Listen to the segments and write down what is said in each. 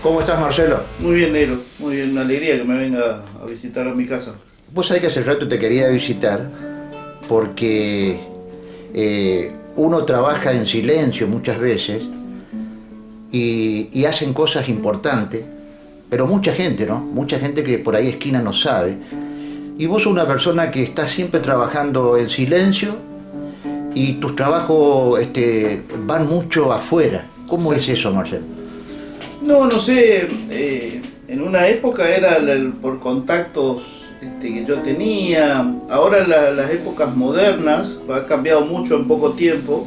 ¿Cómo estás, Marcelo? Muy bien, negro. Muy bien, una alegría que me venga a visitar a mi casa. Vos sabés que hace rato te quería visitar porque uno trabaja en silencio muchas veces y hacen cosas importantes, pero mucha gente, ¿no? Mucha gente que por ahí esquina no sabe. Y vos sos una persona que está siempre trabajando en silencio y tus trabajos van mucho afuera. ¿Cómo es eso, Marcelo? No sé. En una época era por contactos que yo tenía. Ahora las épocas modernas, ha cambiado mucho en poco tiempo.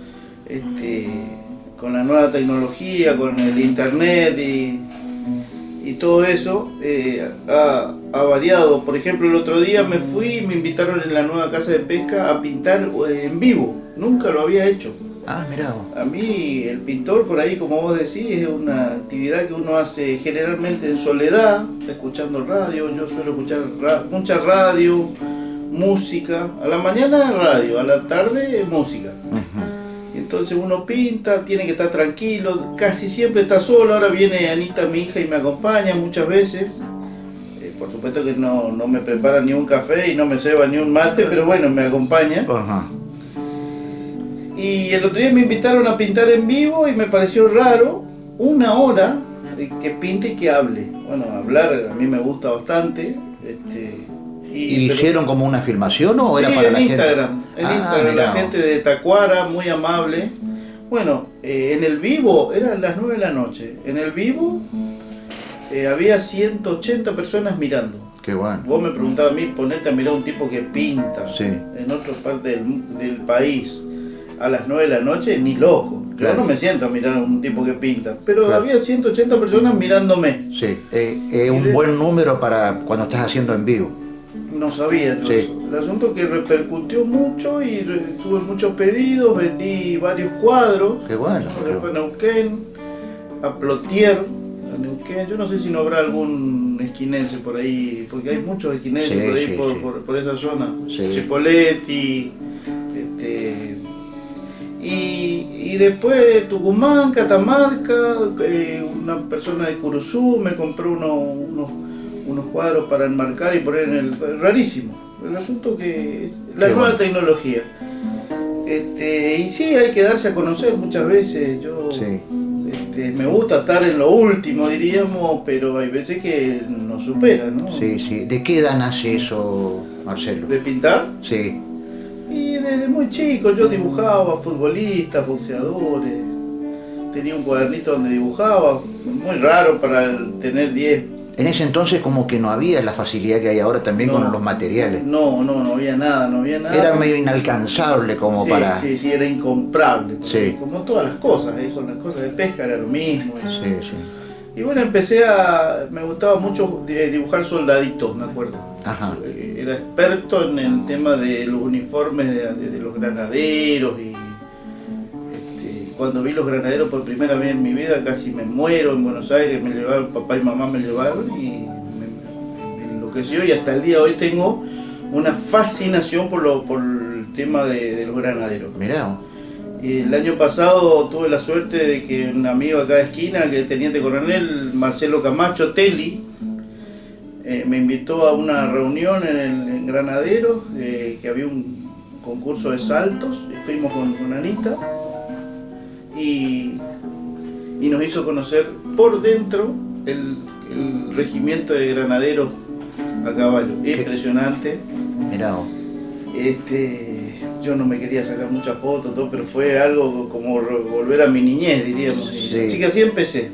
Con la nueva tecnología, con el internet y todo eso, ha variado. Por ejemplo, el otro día me fui y me invitaron en la nueva casa de pesca a pintar en vivo. Nunca lo había hecho. Ah, mirá. A mí el pintor, por ahí, como vos decís, es una actividad que uno hace generalmente en soledad, escuchando radio. Yo suelo escuchar mucha radio, música. A la mañana radio, a la tarde música. Y entonces uno pinta, tiene que estar tranquilo, casi siempre está solo. Ahora viene Anita, mi hija, y me acompaña muchas veces. Por supuesto que no me prepara ni un café y no me ceba ni un mate, pero bueno, me acompaña. Y el otro día me invitaron a pintar en vivo y me pareció raro, 1 hora que pinte y que hable. Bueno, hablar a mí me gusta bastante. ¿Y hicieron como una filmación o era sí, para la gente? En Instagram, la gente de Tacuara, muy amable. Bueno, en el vivo, eran las 9 de la noche. En el vivo había 180 personas mirando. Qué bueno. Vos me preguntabas a mí, ponerte a mirar a un tipo que pinta en otra parte del país a las 9 de la noche, ni loco. Yo no me siento a mirar a un tipo que pinta, pero había 180 personas mirándome. Sí, un buen número para cuando estás haciendo en vivo. No sabía yo eso. El asunto que repercutió mucho y tuve muchos pedidos, vendí varios cuadros. Qué bueno. Fue a Neuquén, a Plotier, a Neuquén. Yo no sé si no habrá algún esquinense por ahí, porque hay muchos esquinenses por ahí, por esa zona. Chipoleti, y después Tucumán, Catamarca, una persona de Curuzú me compró unos cuadros para enmarcar y poner en el... rarísimo. El asunto que es la nueva tecnología. Y sí, hay que darse a conocer muchas veces. Yo me gusta estar en lo último, diríamos, pero hay veces que nos supera, ¿no? Sí. ¿De qué edad nace eso, Marcelo? ¿De pintar? Sí. Y desde muy chico yo dibujaba futbolistas, boxeadores. Tenía un cuadernito donde dibujaba, muy raro para tener 10. En ese entonces como que no había la facilidad que hay ahora también con los materiales. No había nada. Era medio inalcanzable como para... Sí, era incomprable. Sí. Como todas las cosas, con las cosas de pesca era lo mismo. Sí. Y bueno, me gustaba mucho dibujar soldaditos, me acuerdo. Ajá. Era experto en el tema de los uniformes de los granaderos y cuando vi los granaderos por primera vez en mi vida casi me muero en Buenos Aires. Me llevaron, papá y mamá me llevaron y me enloqueció, y hasta el día de hoy tengo una fascinación por el tema de los granaderos. Mirá. Y el año pasado tuve la suerte de que un amigo acá de esquina, que es teniente coronel Marcelo Camacho Teli, me invitó a una reunión en Granaderos, que había un concurso de saltos, y fuimos con Anita y nos hizo conocer por dentro el regimiento de granaderos a caballo. Impresionante. Mirá. Yo no me quería sacar muchas fotos, pero fue algo como volver a mi niñez, diríamos. Así que así empecé.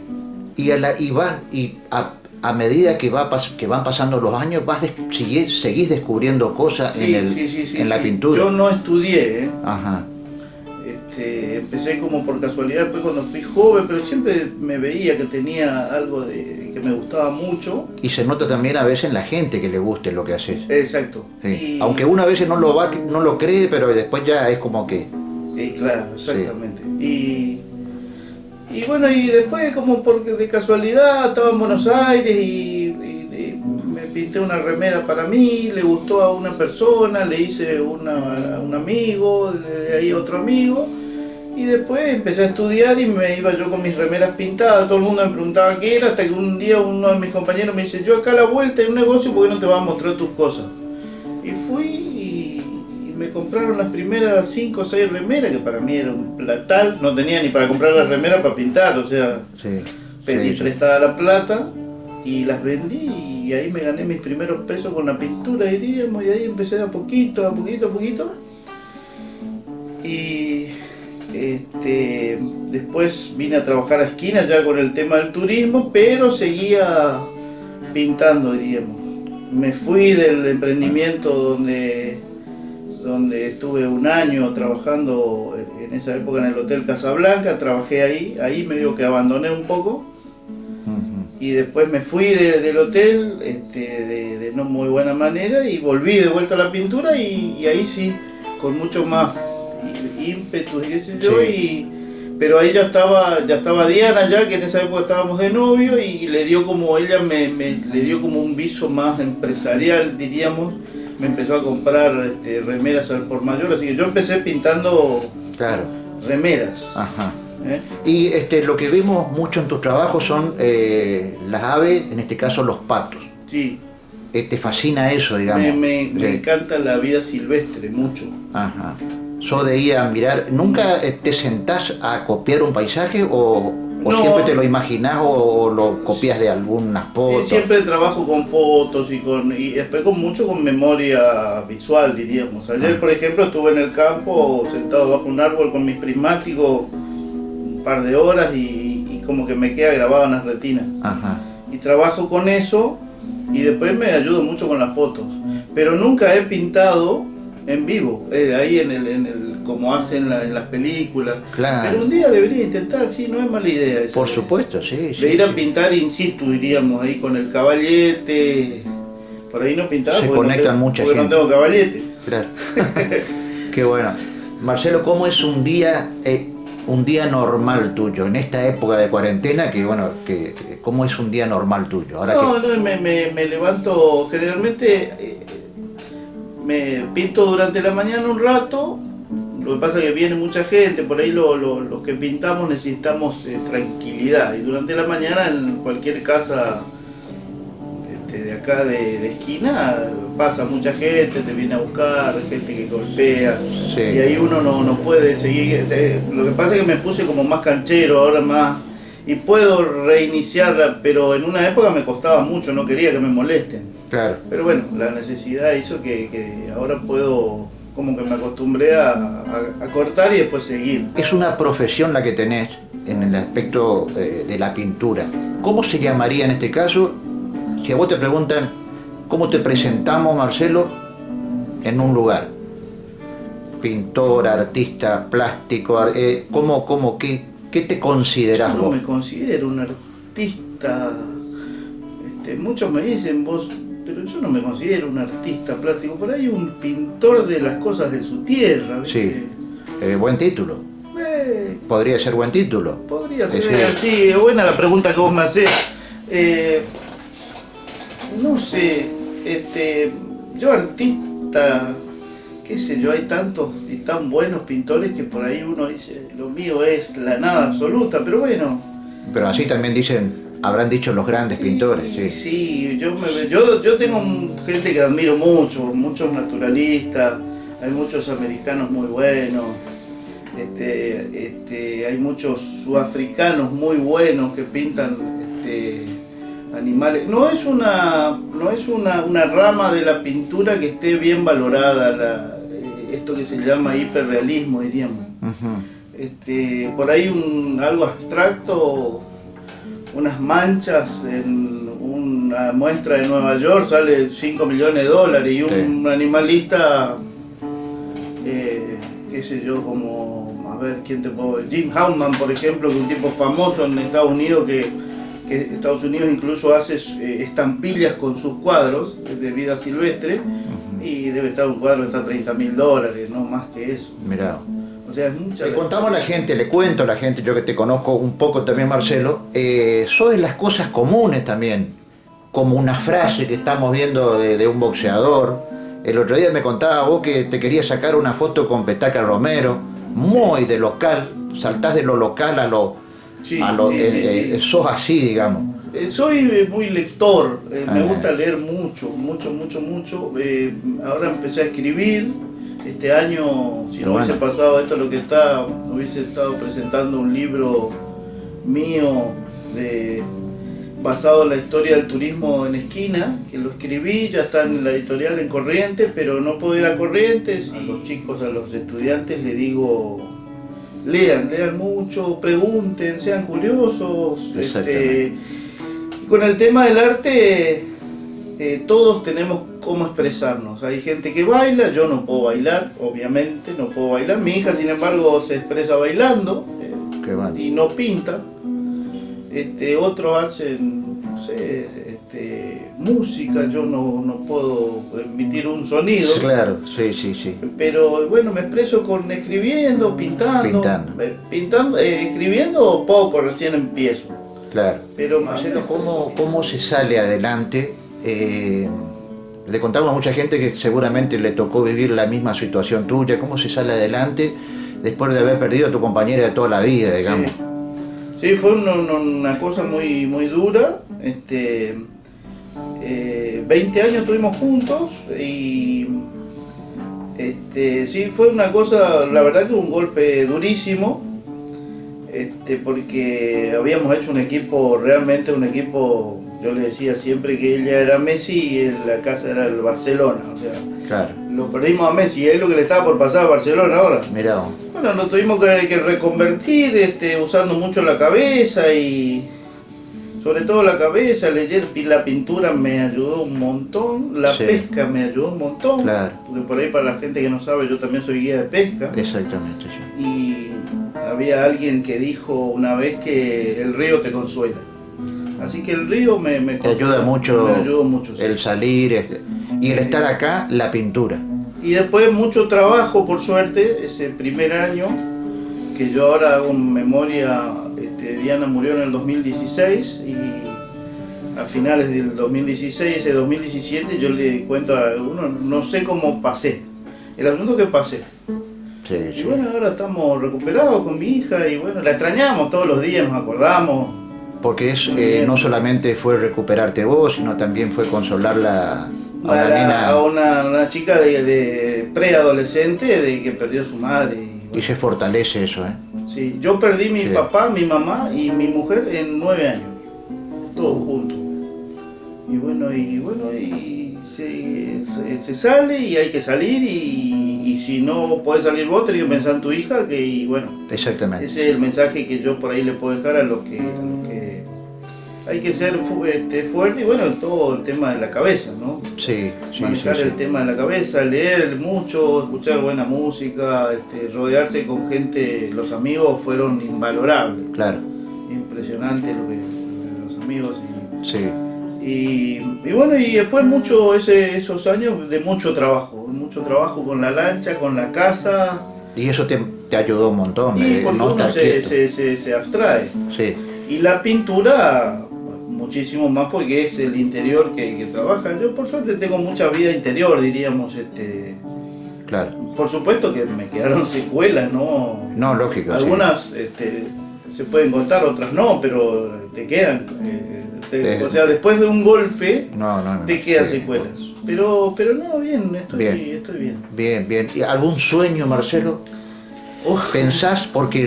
A medida que van pasando los años, seguís descubriendo cosas en la pintura. Yo no estudié, Ajá. Empecé como por casualidad después cuando fui joven, pero siempre me veía que tenía algo que me gustaba mucho. Y se nota también a veces en la gente que le guste lo que haces. Exacto. Sí. Aunque uno a veces no lo cree, pero después ya es como que... claro, exactamente. Sí. Y bueno, y después como porque de casualidad estaba en Buenos Aires y me pinté una remera para mí, le gustó a una persona, le hice a un amigo, de ahí otro amigo, Y después empecé a estudiar y me iba yo con mis remeras pintadas, todo el mundo me preguntaba qué era, hasta que un día uno de mis compañeros me dice, yo acá a la vuelta hay un negocio, ¿por qué no te vas a mostrar tus cosas? Y fui y me compraron las primeras 5 o 6 remeras, que para mí era un platal, no tenía ni para comprar las remeras para pintar, o sea, Sí, pedí sí, sí. prestada la plata y las vendí y ahí me gané mis primeros pesos con la pintura, diríamos, y de ahí empecé a poquito, a poquito, a poquito. Y después vine a trabajar a esquina ya con el tema del turismo, pero seguía pintando, diríamos. Me fui del emprendimiento donde estuve un año trabajando en esa época en el Hotel Casablanca, trabajé ahí medio que abandoné un poco. Y después me fui del hotel de no muy buena manera y volví de vuelta a la pintura y ahí sí, con mucho más ímpetu, qué sé yo, Sí. pero ahí ya estaba Diana ya, que en esa época estábamos de novio y le dio como, ella le dio como un viso más empresarial, diríamos, me empezó a comprar remeras al por mayor, así que yo empecé pintando Claro. remeras. Ajá. ¿eh? Y lo que vemos mucho en tus trabajos son las aves, en este caso los patos. Sí, ¿Te fascina eso, digamos? me De- encanta la vida silvestre, mucho. Ajá. ¿Sos de ir a mirar? ¿Nunca te sentás a copiar un paisaje o No. siempre te lo imaginás o lo copias de algunas Sí, fotos? siempre trabajo con fotos y después mucho con memoria visual, diríamos. Ayer, por ejemplo, estuve en el campo sentado bajo un árbol con mis prismáticos un par de horas y como que me queda grabado en las retinas. Ajá. Y trabajo con eso y después me ayudo mucho con las fotos. Pero nunca he pintado en vivo, ahí como hacen en las películas. Claro. Pero un día debería intentar, sí, no es mala idea esa. Por supuesto, sí. De ir a pintar in situ, diríamos, ahí con el caballete. Por ahí no pintaba Se porque, conectan mucha porque gente. no tengo caballete. Claro. Qué bueno. Marcelo, ¿cómo es un día normal tuyo en esta época de cuarentena? ¿Cómo es un día normal tuyo? Ahora No, me levanto generalmente, me pinto durante la mañana un rato. Lo que pasa es que viene mucha gente, por ahí los que pintamos necesitamos tranquilidad. Y durante la mañana en cualquier casa de acá de esquina pasa mucha gente, te viene a buscar, gente que golpea. Sí. Y ahí uno no puede seguir. Lo que pasa es que me puse como más canchero, ahora más. Y puedo reiniciarla, pero en una época me costaba mucho, no quería que me molesten. Claro. Pero bueno, la necesidad hizo que ahora puedo, como que me acostumbré a cortar y después seguir. Es una profesión la que tenés en el aspecto de la pintura. ¿Cómo se llamaría en este caso? Si a vos te preguntan, ¿cómo te presentamos, Marcelo, en un lugar? Pintor, artista, plástico, ¿qué te considerás Yo no vos? me considero un artista. Muchos me dicen vos, pero yo no me considero un artista plástico. Por ahí un pintor de las cosas de su tierra, ¿viste? Sí, buen título. Podría ser buen título. Podría ser Sí. así. Es buena la pregunta que vos me hacés. No sé, yo artista, qué sé yo, hay tantos y tan buenos pintores que por ahí uno dice, lo mío es la nada absoluta, pero bueno. Pero así también habrán dicho los grandes pintores, sí. Sí, yo tengo gente que admiro mucho, muchos naturalistas, hay muchos americanos muy buenos, hay muchos sudafricanos muy buenos que pintan animales. No es una rama de la pintura que esté bien valorada, esto que se llama hiperrealismo, diríamos. Ujú. Por ahí algo abstracto, unas manchas en una muestra de Nueva York sale $5 millones y un animalista, qué sé yo, como, a ver, ¿quién te puedo ver? Jim Hauptmann, por ejemplo, que es un tipo famoso en Estados Unidos que Estados Unidos incluso hace estampillas con sus cuadros de vida silvestre, y debe estar un cuadro que está $30.000, no más que eso. Mirá. O sea, es mucha. Le contamos a la gente, le cuento a la gente, yo que te conozco un poco también, Marcelo, sos de las cosas comunes también, como una frase que estamos viendo de un boxeador. El otro día me contaba vos que te querías sacar una foto con Petaca Romero, muy de local, saltás de lo local a lo... Sí, sos así, digamos. Soy muy lector, me Ah. gusta leer mucho. Ahora empecé a escribir. Este año, si no hubiese pasado esto, hubiese estado presentando un libro mío basado en la historia del turismo en Esquina, que lo escribí, ya está en la editorial en Corrientes, pero no puedo ir a Corrientes. A los chicos, a los estudiantes les digo, lean mucho, pregunten, sean curiosos. Y con el tema del arte, todos tenemos cómo expresarnos. Hay gente que baila, yo no puedo bailar, obviamente no puedo bailar. Mi hija, sin embargo, se expresa bailando y no pinta. Otros hacen, no sé, música, yo no puedo emitir un sonido. Claro, sí. Pero bueno, me expreso escribiendo, pintando. Escribiendo poco, recién empiezo. Claro. Pero Marcelo, ¿cómo se sale adelante? Le contamos a mucha gente que seguramente le tocó vivir la misma situación tuya. ¿Cómo se sale adelante después de haber perdido a tu compañera de toda la vida, digamos? Sí, fue una cosa muy, muy dura. 20 años estuvimos juntos y sí, fue una cosa, la verdad que un golpe durísimo, porque habíamos hecho realmente un equipo. Yo le decía siempre que ella era Messi y la casa era el Barcelona, o sea, claro. Lo perdimos a Messi, es lo que le estaba por pasar a Barcelona ahora. Mirá. Bueno, lo tuvimos que reconvertir, usando mucho la cabeza y sobre todo la cabeza. Leer, la pintura me ayudó un montón, la pesca me ayudó un montón, claro. Porque por ahí, para la gente que no sabe, yo también soy guía de pesca. Exactamente, sí. Y había alguien que dijo una vez que el río te consuela. Así que el río me ayuda mucho, me ayudó mucho, sí. El salir y el estar acá, la pintura. Y después mucho trabajo, por suerte, ese primer año, que yo ahora hago memoria. Diana murió en el 2016 y a finales del 2016, ese 2017, yo le cuento a uno, no sé cómo pasé, el asunto que pasé. Sí. Y bueno, ahora estamos recuperados con mi hija y bueno, la extrañamos todos los días, nos acordamos. Porque no solamente fue recuperarte vos, sino también fue consolarla a una chica de preadolescente que perdió a su madre. Y se fortalece eso, ¿eh? Sí, yo perdí mi papá, mi mamá y mi mujer en 9 años, todos juntos. Y bueno, se sale y hay que salir y si no podés salir vos, tenés que pensar en tu hija, y bueno. Exactamente. Ese es el mensaje que yo por ahí le puedo dejar a los que hay que ser fuerte y bueno, todo el tema de la cabeza, ¿no? Sí. Manejar el tema de la cabeza, leer mucho, escuchar buena música, rodearse con gente. Los amigos fueron invalorables. Claro. Impresionante los amigos. Sí. Y bueno, y después esos años de mucho trabajo con la lancha, con la casa. Y eso te ayudó un montón. Y porque no uno se abstrae. Sí. Y la pintura, muchísimo más, porque es el interior que trabaja. Yo por suerte tengo mucha vida interior, diríamos. Claro. Por supuesto que me quedaron secuelas, ¿no? No, lógico. Algunas se pueden contar, otras no, pero te quedan. O sea, después de un golpe te quedan secuelas. Pero no, bien, estoy bien. Bien. ¿Y algún sueño, Marcelo? ¿Pensás? Porque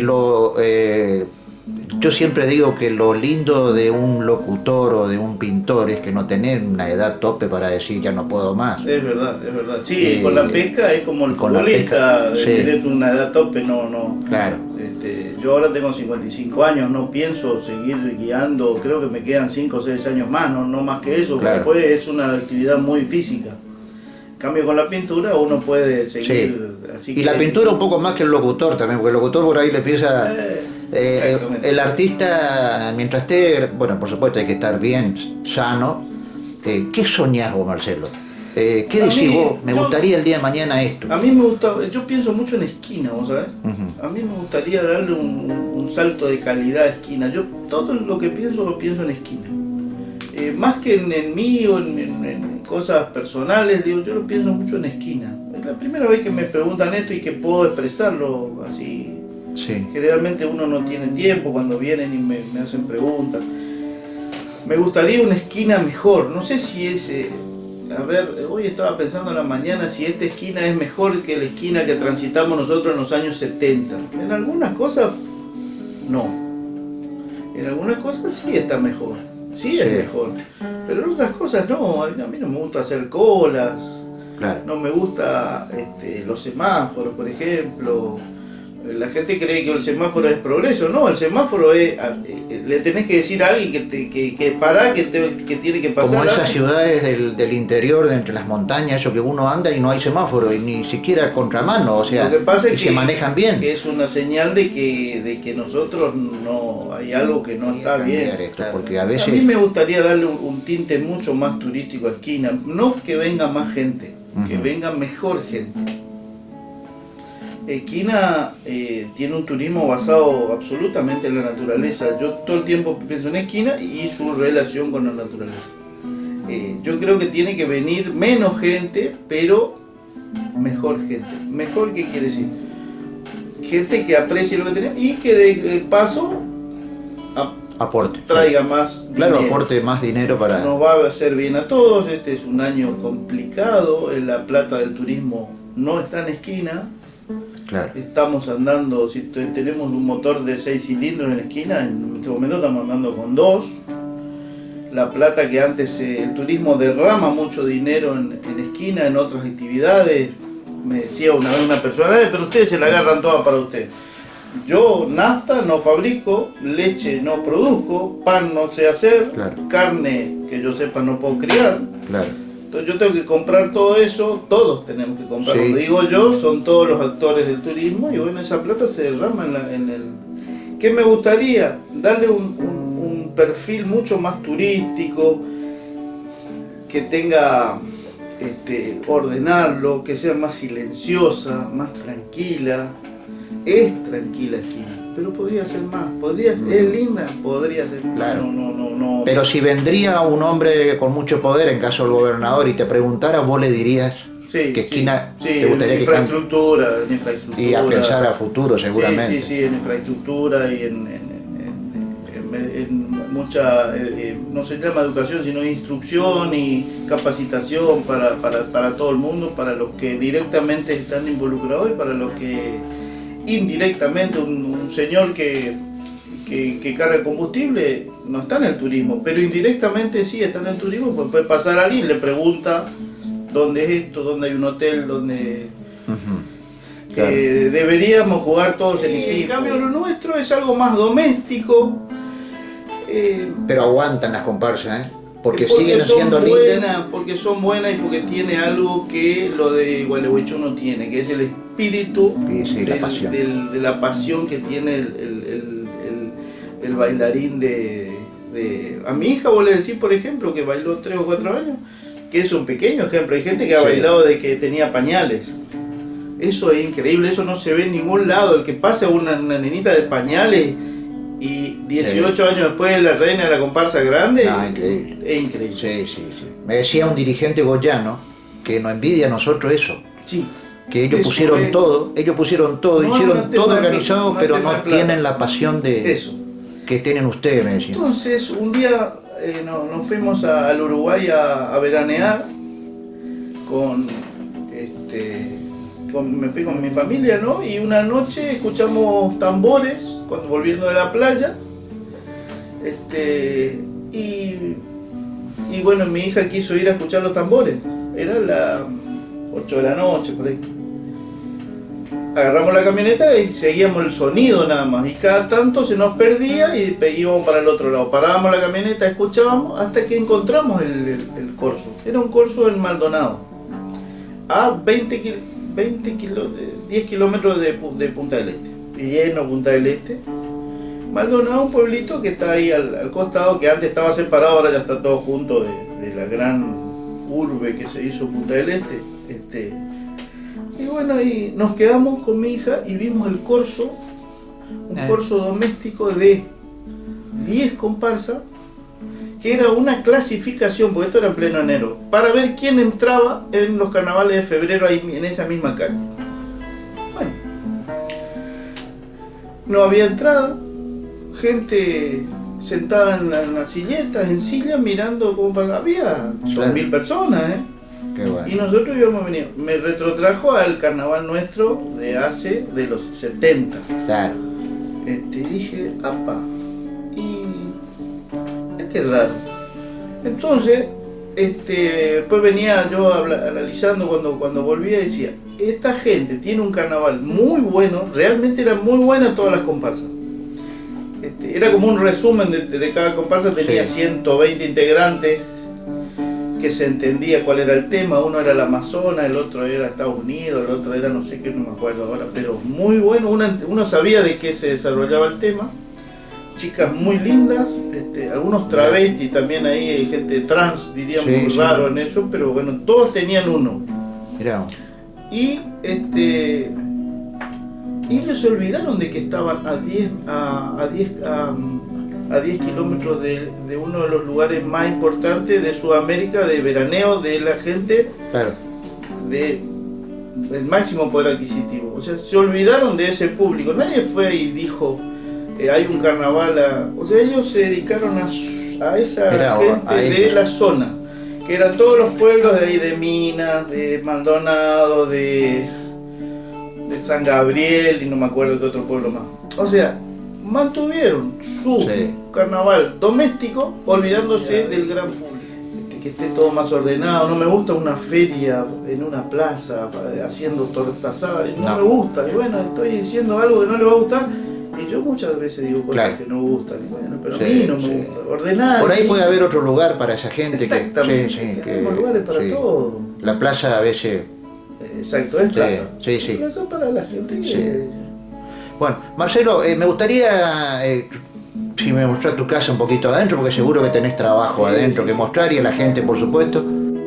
yo siempre digo que lo lindo de un locutor o de un pintor es que no tenés una edad tope para decir ya no puedo más. Es verdad. Sí, con la pesca es como el futbolista, tenés una edad tope, no. Claro. Yo ahora tengo 55 años, no pienso seguir guiando, creo que me quedan 5 o 6 años más, no más que eso, claro. Después es una actividad muy física. En cambio con la pintura uno puede seguir. Así y la pintura un poco más que el locutor también, porque el locutor por ahí le empieza... el artista, mientras esté, bueno, por supuesto hay que estar bien, sano. ¿Qué soñás vos, Marcelo? ¿Qué decís vos? Me gustaría el día de mañana esto. A mí me gusta, yo pienso mucho en Esquina, ¿vos sabés? A mí me gustaría darle un salto de calidad a Esquina. Yo todo lo que pienso lo pienso en Esquina. Más que en mí o en cosas personales, digo, yo lo pienso mucho en Esquina. la primera vez que me preguntan esto y que puedo expresarlo así. Sí. Generalmente uno no tiene tiempo cuando vienen y me hacen preguntas. Me gustaría una esquina mejor, no sé si es... a ver, hoy estaba pensando en la mañana si esta esquina es mejor que la esquina que transitamos nosotros en los años 70. En algunas cosas, no. En algunas cosas sí está mejor, sí es mejor. Pero en otras cosas no, a mí no me gusta hacer colas, Claro. no me gusta los semáforos, por ejemplo. La gente cree que el semáforo es progreso, no, el semáforo es, le tenés que decir a alguien que pará, que tiene que pasar. Como esas ciudades del interior, de entre las montañas, eso que uno anda y no hay semáforo, y ni siquiera contramano, o sea, Lo que pasa es se manejan bien. que es una señal de que nosotros no, hay algo que no está bien. Esto, porque a veces... A mí me gustaría darle un tinte mucho más turístico a Esquina, no que venga más gente, que venga mejor gente. Esquina tiene un turismo basado absolutamente en la naturaleza. Yo todo el tiempo pienso en Esquina y su relación con la naturaleza. Yo creo que tiene que venir menos gente, pero mejor gente. ¿Mejor qué quiere decir? Gente que aprecie lo que tenemos y que de paso aporte. Traiga más claro, dinero. Aporte más dinero para... Nos va a hacer bien a todos. Este es un año complicado. La plata del turismo no está en Esquina. Claro. Estamos andando, si tenemos un motor de 6 cilindros en la esquina, en este momento estamos andando con 2. La plata que antes el turismo derrama mucho dinero en esquina, en otras actividades. Me decía una vez una persona, pero ustedes se la agarran toda para ustedes. Yo nafta no fabrico, leche no produzco, pan no sé hacer, claro. Carne que yo sepa no puedo criar. Claro. Entonces yo tengo que comprar todo eso, todos tenemos que comprar, Sí. Lo digo yo, son todos los actores del turismo y bueno, esa plata se derrama en el... ¿Qué me gustaría? Darle un perfil mucho más turístico, que tenga, ordenarlo, que sea más silenciosa, más tranquila. Es tranquila Esquina, pero podría ser más, es linda, podría ser más. Claro. No. Pero si vendría un hombre con mucho poder, en caso del gobernador, y te preguntara, vos le dirías que Esquina te gustaría que infraestructura. Y a pensar a futuro, seguramente. Sí, en infraestructura y en mucha, no se llama educación, sino instrucción y capacitación para todo el mundo, para los que directamente están involucrados y para los que indirectamente, un señor que carga combustible no está en el turismo, pero indirectamente sí está en el turismo, pues puede pasar a alguien, le pregunta dónde es esto, dónde hay un hotel, dónde... Claro. Deberíamos jugar todos en equipo. En cambio lo nuestro es algo más doméstico. Pero aguantan las comparsas, porque siguen siendo lindas. Porque son buenas y porque tiene algo que lo de Gualeguaychú no tiene, que es el espíritu de la pasión que tiene el bailarín a mi hija vos le decís, por ejemplo, que bailó 3 o 4 años, que es un pequeño ejemplo. Hay gente que ha bailado de que tenía pañales. Eso es increíble, eso no se ve en ningún lado. El que pasa una nenita de pañales y 18 años después la reina de la comparsa grande, increíble. Es increíble. Sí. Me decía un dirigente goyano que nos envidia a nosotros eso. Sí. Que ellos pusieron todo, hicieron todo organizado, pero no tienen la pasión de eso que tienen ustedes, me decían. Entonces, un día nos fuimos al Uruguay a veranear me fui con mi familia, ¿no? Y una noche escuchamos tambores volviendo de la playa. Y bueno, mi hija quiso ir a escuchar los tambores. Era las 8 de la noche, por ahí. Agarramos la camioneta y seguíamos el sonido nada más. Y cada tanto se nos perdía y íbamos para el otro lado. Parábamos la camioneta, escuchábamos hasta que encontramos el corso. Era un corso en Maldonado. A 10 kilómetros de Punta del Este. Lleno Punta del Este. Maldonado, un pueblito que está ahí al costado, que antes estaba separado, ahora ya está todo junto de la gran urbe que se hizo Punta del Este. Y bueno, y nos quedamos con mi hija y vimos el corso, un corso doméstico de 10 comparsas que era una clasificación, porque esto era en pleno enero, para ver quién entraba en los carnavales de febrero ahí en esa misma calle. Bueno, no había entrada, gente sentada en las silletas, en sillas, mirando cómo pasaba. Había 2000 personas, ¿eh? Qué bueno. Y nosotros íbamos a venir. Me retrotrajo al carnaval nuestro de los 70. Claro. Dije, apa, y es que es raro. Entonces, después venía yo analizando cuando volvía y decía, esta gente tiene un carnaval muy bueno, realmente eran muy buenas todas las comparsas. Era como un resumen de cada comparsa, tenía 120 integrantes, que se entendía cuál era el tema. Uno era el Amazonas, el otro era Estados Unidos, el otro era no sé qué, no me acuerdo ahora, pero muy bueno, uno sabía de qué se desarrollaba el tema. Chicas muy lindas, algunos travestis también ahí, hay gente trans, diríamos, raro en eso, pero bueno, todos tenían uno. Mirá. Y ellos se olvidaron de que estaban a 10 kilómetros de uno de los lugares más importantes de Sudamérica de veraneo de la gente, claro, del máximo poder adquisitivo. O sea, se olvidaron de ese público. Nadie fue y dijo, hay un carnaval. O sea, ellos se dedicaron a esa gente de la zona, que eran todos los pueblos de ahí, de Minas, de Maldonado, de San Gabriel y no me acuerdo de otro pueblo más. O sea, mantuvieron su carnaval doméstico, olvidándose del gran público. Que esté todo más ordenado. No me gusta una feria en una plaza haciendo tortazadas, no me gusta. Y bueno, estoy diciendo algo que no le va a gustar. Y yo muchas veces digo cosas que no gustan. Y bueno, pero a mí no me gusta. Ordenar. Por ahí puede haber otro lugar para esa gente. Exactamente. Tenemos lugares para todo. La plaza a veces. Exacto, es plaza. Sí. Plaza para la gente que... Bueno, Marcelo, me gustaría si me mostrás tu casa un poquito adentro, porque seguro que tenés trabajo adentro que mostrar y a la gente, por supuesto.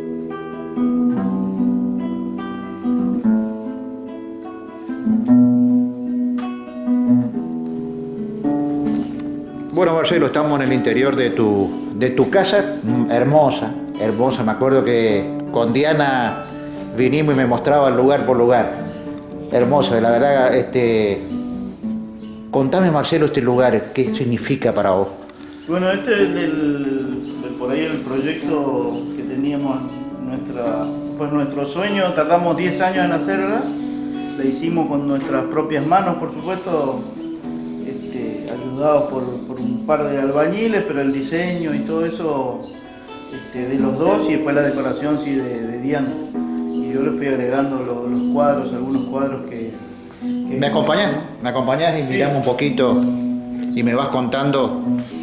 Bueno, Marcelo, estamos en el interior de tu casa, hermosa. Me acuerdo que con Diana vinimos y me mostraba lugar por lugar. Hermoso, la verdad. Contame, Marcelo, este lugar, ¿qué significa para vos? Bueno, este es por ahí el proyecto que teníamos, fue nuestro sueño. Tardamos 10 años en hacerla, la hicimos con nuestras propias manos, por supuesto, ayudados por un par de albañiles, pero el diseño y todo eso de los dos, y después la decoración de Diana. Y yo le fui agregando los cuadros, algunos cuadros que ¿Me acompañás y miramos un poquito y me vas contando?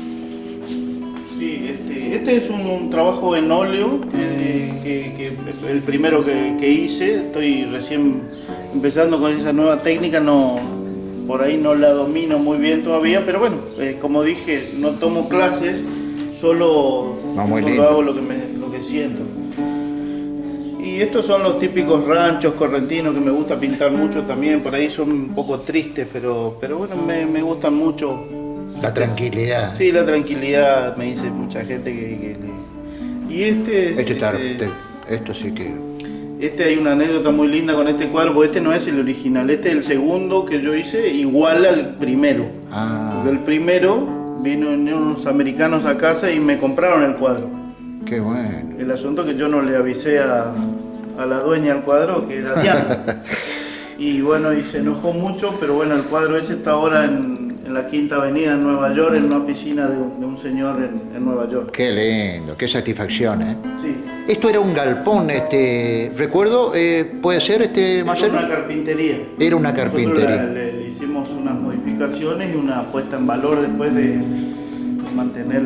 Sí, este es un trabajo en óleo, el primero que hice. Estoy recién empezando con esa nueva técnica, por ahí no la domino muy bien todavía, pero bueno, como dije, no tomo clases, solo hago lo que siento. Y estos son los típicos ranchos correntinos que me gusta pintar mucho también. Por ahí son un poco tristes, pero bueno, me gustan mucho. La tranquilidad. Sí, la tranquilidad, me dice mucha gente que y esto sí que... Hay una anécdota muy linda con este cuadro, porque este no es el original, este es el segundo que yo hice, igual al primero. Porque el primero vinieron unos americanos a casa y me compraron el cuadro. Qué bueno. El asunto que yo no le avisé a la dueña del cuadro, que era Diana. Y bueno, y se enojó mucho, pero bueno, el cuadro ese está ahora en la Quinta Avenida en Nueva York, en una oficina de un señor en Nueva York. Qué lindo, qué satisfacción, ¿eh? Sí. Esto era un galpón, recuerdo, ¿puede ser, Marcelo? Era una carpintería. Era una carpintería. Nosotros le hicimos unas modificaciones y una puesta en valor después de mantener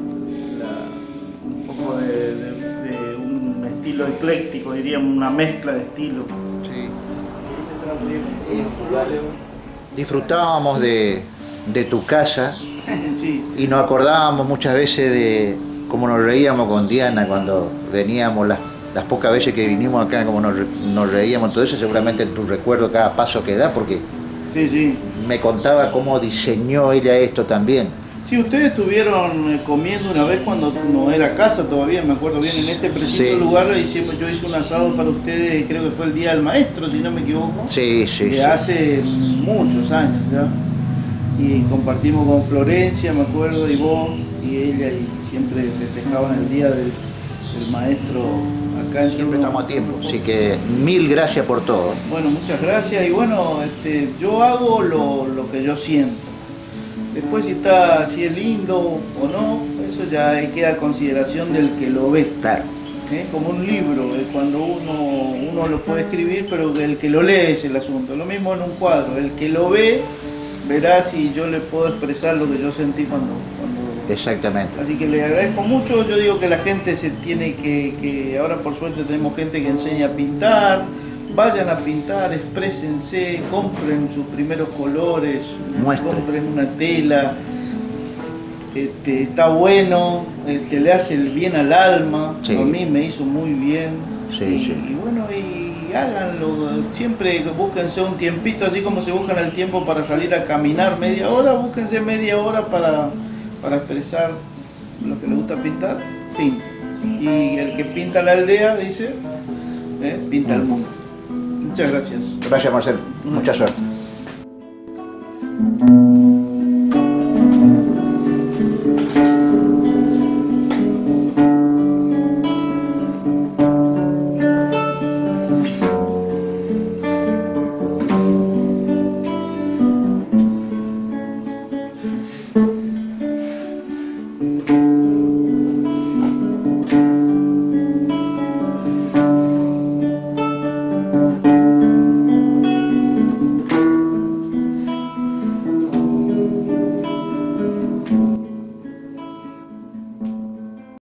un poco de un estilo ecléctico, diríamos, una mezcla de estilos. Sí. Disfrutábamos de tu casa. Sí. Y nos acordábamos muchas veces de cómo nos reíamos con Diana cuando veníamos, las pocas veces que vinimos acá, como nos reíamos, todo eso seguramente en tu recuerdo cada paso que da, porque sí. me contaba cómo diseñó ella esto también. Sí, ustedes estuvieron comiendo una vez cuando no era casa todavía, me acuerdo bien, en este preciso Sí. lugar yo hice un asado para ustedes, creo que fue el Día del Maestro, si no me equivoco. Sí, sí, De sí. hace muchos años ya. Y compartimos con Florencia, me acuerdo, y vos y ella, y siempre festejaban el Día del Maestro acá en Siempre Uno. estamos a tiempo, así que mil gracias por todo. Bueno, muchas gracias. Y bueno, yo hago lo que yo siento. Después si es lindo o no, eso ya queda a consideración del que lo ve. Claro. Como un libro, cuando uno lo puede escribir, pero el que lo lee es el asunto. Lo mismo en un cuadro, el que lo ve verá si yo le puedo expresar lo que yo sentí cuando Exactamente. Así que le agradezco mucho. Yo digo que la gente se tiene que ahora por suerte tenemos gente que enseña a pintar. Vayan a pintar, exprésense, compren sus primeros colores, Muestren. compren una tela. Está bueno, le hace el bien al alma. Sí. A mí me hizo muy bien. Sí, y, sí. y bueno, y háganlo. Siempre búsquense un tiempito, así como se buscan el tiempo para salir a caminar media hora, búsquense media hora para expresar lo que le gusta pintar, pinta. Y el que pinta la aldea, dice, pinta el mundo. Muchas gracias. Gracias, Marcelo. Mucha suerte.